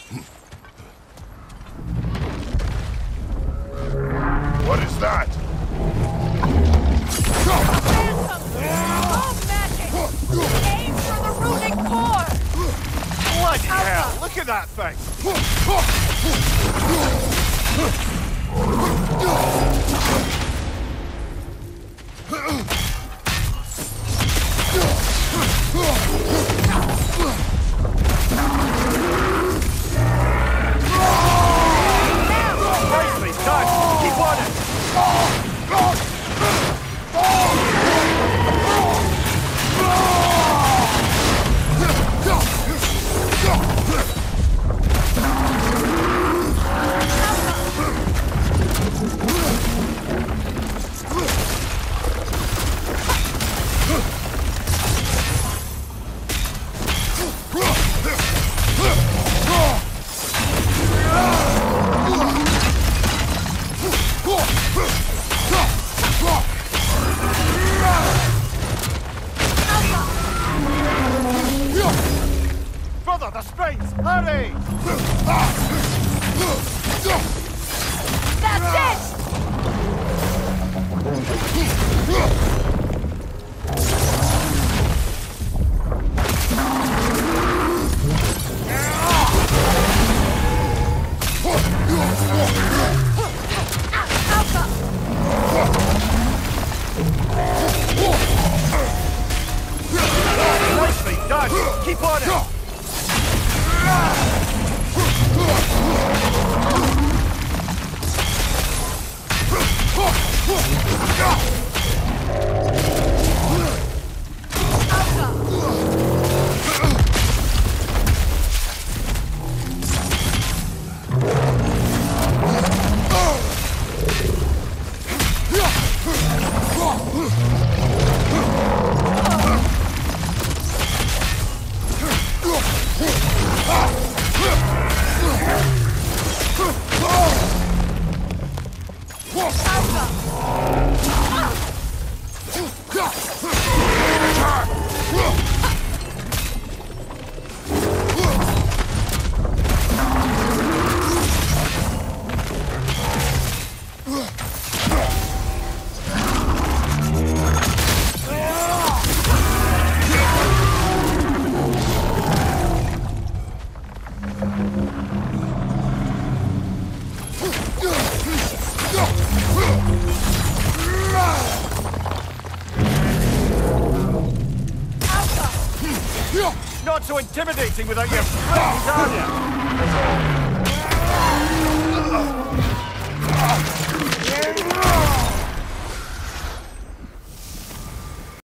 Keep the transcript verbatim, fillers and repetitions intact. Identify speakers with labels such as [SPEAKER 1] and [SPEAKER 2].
[SPEAKER 1] What is that?
[SPEAKER 2] Oh, magic! Aim for the runic core!
[SPEAKER 3] Bloody hell! Look at that thing! Nicely done! Keep on it! Brother, the springs! Hurry!
[SPEAKER 2] That's it!
[SPEAKER 3] Nicely done! Keep on it! Not so intimidating without your springs, are they?